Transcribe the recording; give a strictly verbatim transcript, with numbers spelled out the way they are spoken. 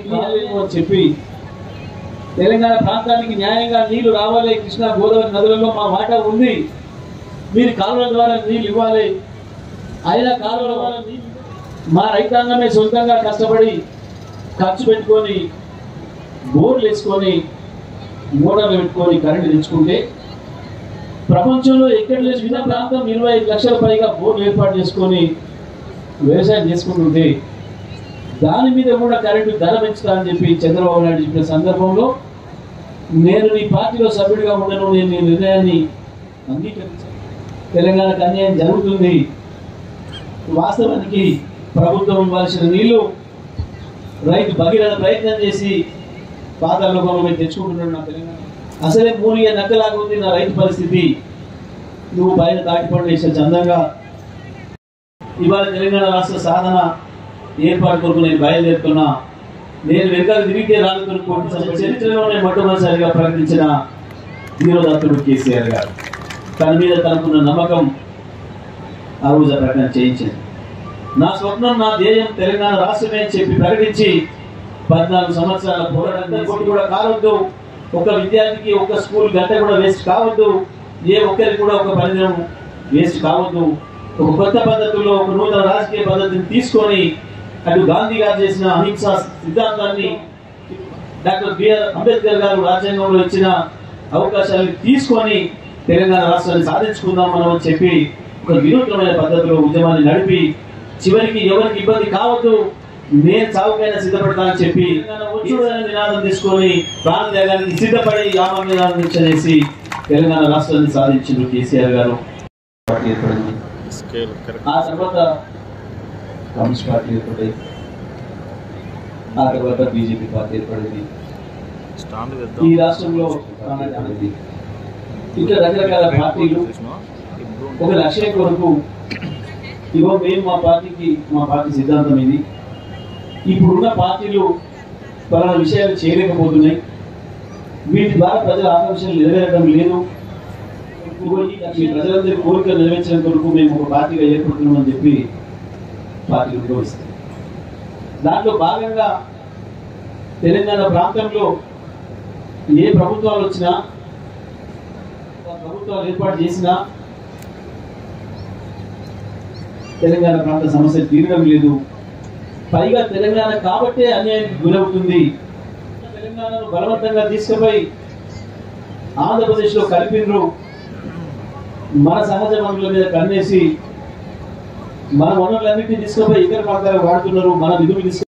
అని చెప్పి తెలంగాణ ప్రాంతానికి న్యాయంగా నీళ్లు రావాలి, కృష్ణా గోదావరి నదులలో మా వాటా ఉంది, మీరు కాలువల ద్వారా నీళ్ళు ఇవ్వాలి, అయినా కాలువల ద్వారా నీళ్ళు మా రైతాంగమే సొంతంగా కష్టపడి ఖర్చు పెట్టుకొని బోర్లు వేసుకొని మోటార్లు పెట్టుకొని కరెంటు తెచ్చుకుంటే ప్రపంచంలో ఎక్కడ లేదు వివిధ ప్రాంతం ఇరవై ఐదు లక్షల పైగా బోర్లు ఏర్పాటు చేసుకొని వ్యవసాయం చేసుకుంటుంటే దాని మీద కూడా కరెంటు ధర పెంచుతానని చెప్పి చంద్రబాబు నాయుడు చెప్పిన సందర్భంలో నేను నీ పార్టీలో సభ్యుడిగా ఉండను, నేను నీ నిర్ణయాన్ని అంగీకరించాను. తెలంగాణకు అన్యాయం జరుగుతుంది, వాస్తవానికి ప్రభుత్వం ఇవ్వాల్సిన నీళ్లు రైతు భగీరథ ప్రయత్నం చేసి పాతాల లోకంలో తెచ్చుకుంటున్నాడు నా తెలంగాణ. అసలే మూలిగా నక్కలాగా ఉంది నా రైతు పరిస్థితి, నువ్వు పైన తాటిపండు వేసే చందంగా ఇవాళ తెలంగాణ రాష్ట్ర సాధన ఏర్పాటు కొరకు నేను బయలుదేరుతున్నా. నేను వెనకాల తిరిగితే రాజుతున్న చరిత్రలోనే మొట్టమొదటిసారిగా ప్రకటించిన ధీరోదత్తుడు కేసీఆర్ గారు తన మీద తనకున్న నమ్మకం ఆ రోజు ప్రకటన చేయించింది. నా స్వప్నం, నా ధ్యేయం తెలంగాణ రాష్ట్రమే అని చెప్పి ప్రకటించి పద్నాలుగు సంవత్సరాల పోరాటం కూడా కావద్దు, ఒక విద్యార్థికి ఒక స్కూల్ గంట కూడా వేస్ట్ కావద్దు, ఏ ఒక్కరికి కూడా ఒక పరిణామం వేస్ట్ కావద్దు, ఒక కొత్త పద్ధతుల్లో ఒక నూతన రాజకీయ పద్ధతిని తీసుకొని అటు గాంధీ గారు చేసిన అహింసా సిద్ధాంతాన్ని డాక్టర్ బిఆర్ అంబేద్కర్ గారు రాజ్యాంగంలో ఇచ్చిన అవకాశాలను తీసుకొని తెలంగాణ రాష్ట్రాన్ని సాధించుకుందాం మనం అని చెప్పి ఒక వినూత్నమైన పద్ధతిలో ఉద్యమాన్ని నడిపి చివరికి ఎవరికి ఇబ్బంది కావద్దు, నేను చావుకైనా సిద్ధపడతానని చెప్పి నినాదం తీసుకొని ప్రాణ త్యాగానికి సిద్ధపడి యామ నినాదం చేసి తెలంగాణ రాష్ట్రాన్ని సాధించిన కేసీఆర్ గారు. పార్టీ ఏర్పడింది, ఆ తర్వాత కమ్యూనిస్ట్ పార్టీ ఏర్పడింది, ఆ తర్వాత బీజేపీ పార్టీ ఏర్పడింది, ఈ రాష్ట్రంలో ఇంకా రకరకాల పార్టీలు ఒక లక్ష్యం కొరకు ఇగో మేము మా పార్టీకి మా పార్టీ సిద్ధాంతం ఇది, ఇప్పుడున్న పార్టీలు పలానా విషయాలు చేయలేకపోతున్నాయి, వీటి ద్వారా ప్రజల ఆకాంక్షలు నెరవేరడం లేదు, ప్రజలందరి కోరికలు నెరవేర్చడం కొరకు మేము ఒక పార్టీగా ఏర్పడుతున్నామని చెప్పి పార్టీ ఉద్యోగిస్తాం. దాంట్లో భాగంగా తెలంగాణ ప్రాంతంలో ఏ ప్రభుత్వాలు వచ్చినా ప్రభుత్వాలు ఏర్పాటు చేసినా తెలంగాణ ప్రాంత సమస్య తీరడం లేదు, పైగా తెలంగాణ కాబట్టే అన్యాయానికి గురవుతుంది. తెలంగాణను బలవంతంగా తీసుకుపోయి ఆంధ్రప్రదేశ్లో కలిపినరు, మన సహజ వనరుల మీద కన్నేసి మన వనరులన్నింటినీ తీసుకుపోయి ఇతర ప్రాంతాలకు వాడుతున్నారు, మన నిధులు తీసుకు